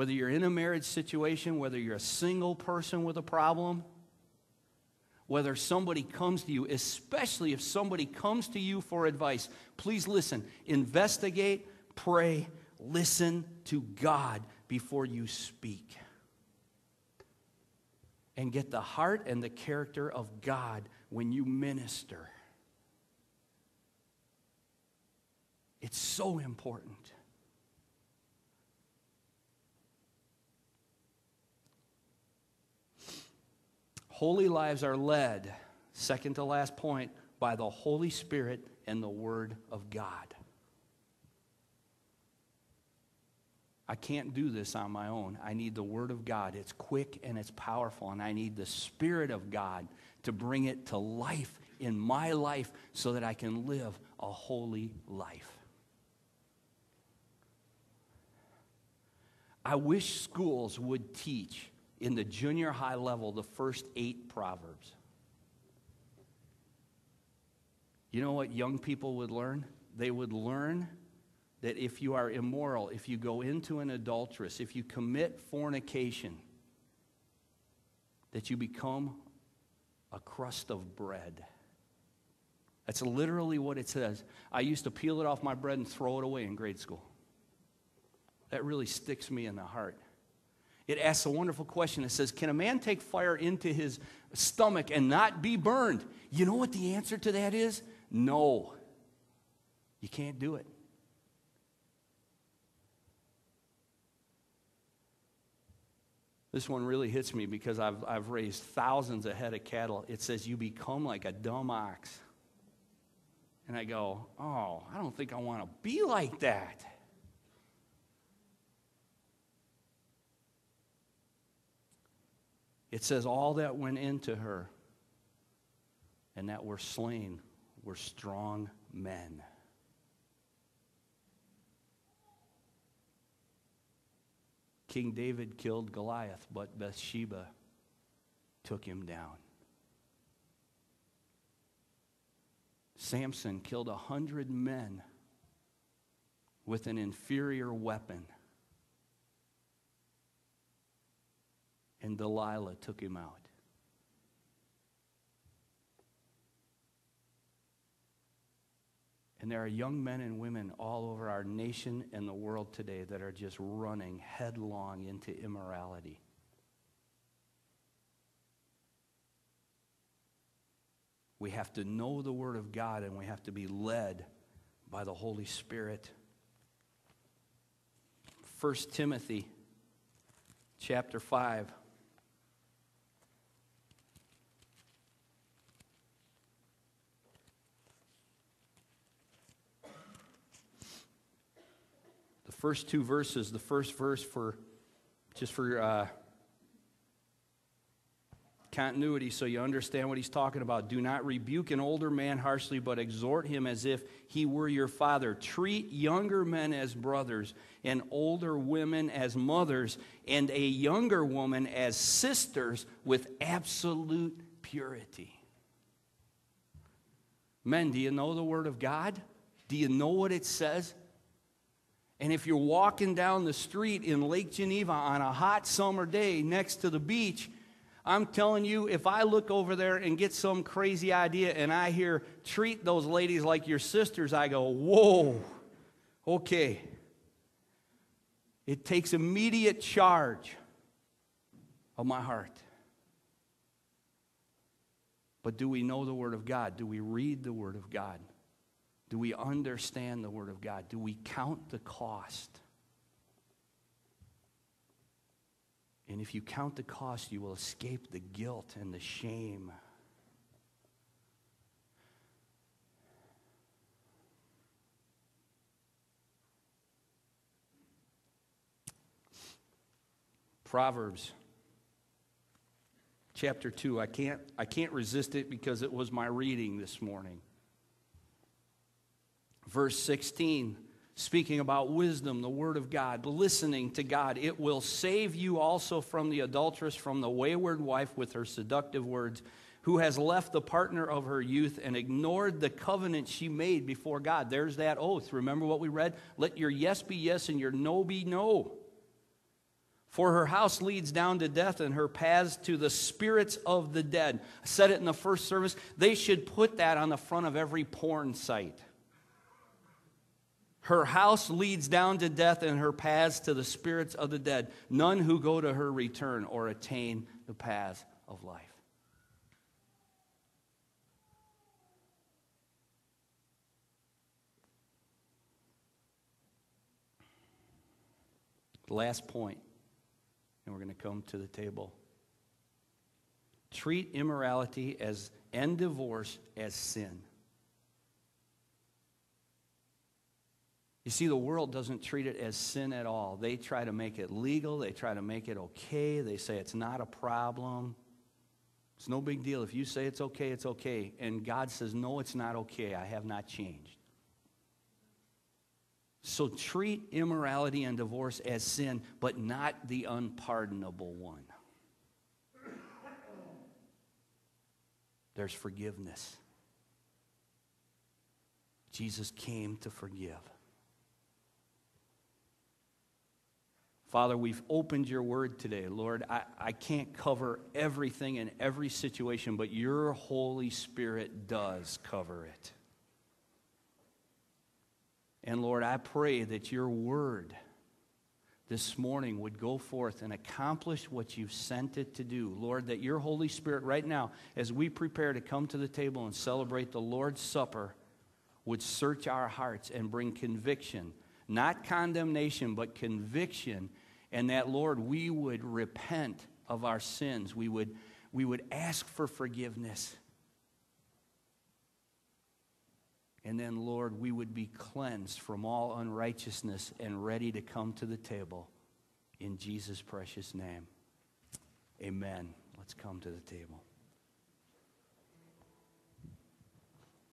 Whether you're in a marriage situation, whether you're a single person with a problem, whether somebody comes to you, especially if somebody comes to you for advice, please listen, investigate, pray, listen to God before you speak. And get the heart and the character of God when you minister. It's so important. Holy lives are led, second to last point, by the Holy Spirit and the Word of God. I can't do this on my own. I need the Word of God. It's quick and it's powerful, and I need the Spirit of God to bring it to life in my life so that I can live a holy life. I wish schools would teach in the junior high level the first 8 Proverbs. You know what young people would learn? They would learn that if you are immoral, if you go into an adulteress, if you commit fornication, that you become a crust of bread. That's literally what it says. I used to peel it off my bread and throw it away in grade school. That really sticks me in the heart. It asks a wonderful question. It says, can a man take fire into his stomach and not be burned? You know what the answer to that is? No. You can't do it. This one really hits me because I've raised thousands of head of cattle. It says you become like a dumb ox. And I go, oh, I don't think I want to be like that. It says all that went into her and that were slain were strong men. King David killed Goliath, but Bathsheba took him down. Samson killed 100 men with an inferior weapon. And Delilah took him out. And there are young men and women all over our nation and the world today that are just running headlong into immorality. We have to know the Word of God, and we have to be led by the Holy Spirit. 1 Timothy chapter 5. First 2 verses, the first verse for continuity so you understand what he's talking about. Do not rebuke an older man harshly, but exhort him as if he were your father. Treat younger men as brothers, and older women as mothers, and a younger woman as sisters with absolute purity. Men, do you know the Word of God? Do you know what it says? And if you're walking down the street in Lake Geneva on a hot summer day next to the beach, I'm telling you, if I look over there and get some crazy idea and I hear, treat those ladies like your sisters, I go, whoa, okay. It takes immediate charge of my heart. But do we know the Word of God? Do we read the Word of God? Do we understand the Word of God? Do we count the cost? And if you count the cost, you will escape the guilt and the shame. Proverbs chapter 2. I can't resist it because it was my reading this morning. Verse 16, speaking about wisdom, the Word of God, listening to God. It will save you also from the adulteress, from the wayward wife with her seductive words, who has left the partner of her youth and ignored the covenant she made before God. There's that oath. Remember what we read? Let your yes be yes and your no be no. For her house leads down to death, and her paths to the spirits of the dead. I said it in the first service. They should put that on the front of every porn site. Her house leads down to death, and her paths to the spirits of the dead. None who go to her return or attain the paths of life. Last point, and we're going to come to the table. Treat immorality and divorce as sin. You see, the world doesn't treat it as sin at all. They try to make it legal. They try to make it okay. They say it's not a problem. It's no big deal. If you say it's okay, it's okay. And God says, no, it's not okay. I have not changed. So treat immorality and divorce as sin, but not the unpardonable one. There's forgiveness. Jesus came to forgive. Father, we've opened your word today. Lord, I can't cover everything in every situation, but your Holy Spirit does cover it. And Lord, I pray that your word this morning would go forth and accomplish what you've sent it to do. Lord, that your Holy Spirit right now, as we prepare to come to the table and celebrate the Lord's Supper, would search our hearts and bring conviction. Not condemnation, but conviction. And that, Lord, we would repent of our sins. We would ask for forgiveness. And then, Lord, we would be cleansed from all unrighteousness and ready to come to the table. In Jesus' precious name, amen. Let's come to the table.